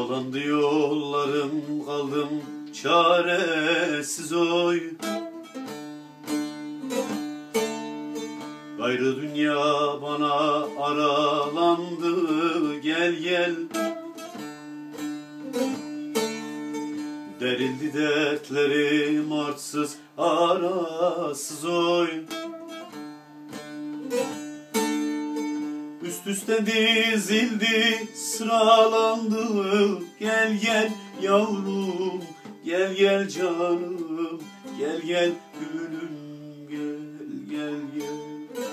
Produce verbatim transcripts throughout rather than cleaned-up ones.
Dolandı yollarım, kaldım çaresiz oy. Gayrı dünya bana aralandı, gel gel. Derildi dertlerim artsız arasız oy. Üst üste dizildi, sıralandı, gel gel yavrum, gel gel canım, gel gel gülüm, gel gel gel.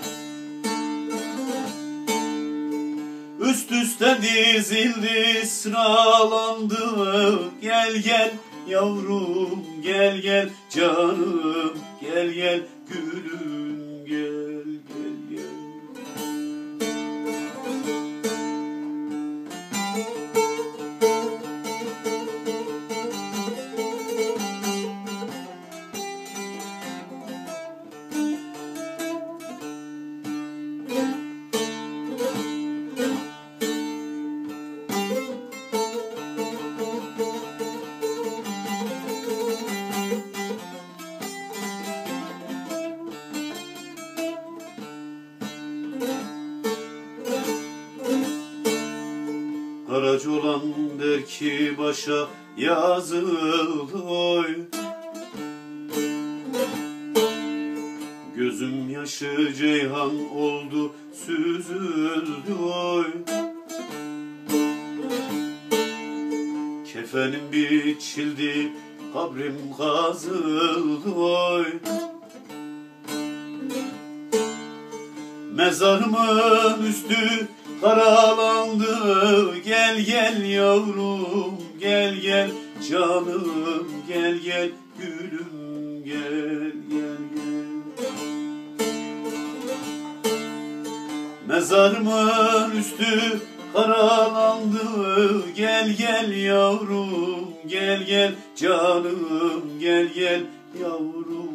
Üst üste dizildi, sıralandı, gel gel yavrum, gel gel canım, gel gel gülüm, gel gel gel. Karaca olan der ki başa yazıldı oy. Gözüm yaşı ceyhan oldu, süzüldü oy. Kefenim biçildi, kabrim kazıldı oy. Mezarımın üstü karalandı, gel gel yavrum, gel gel canım, gel gel gülüm, gel gel gel. Mezarımın üstü karalandı, gel gel yavrum, gel gel canım, gel gel yavrum.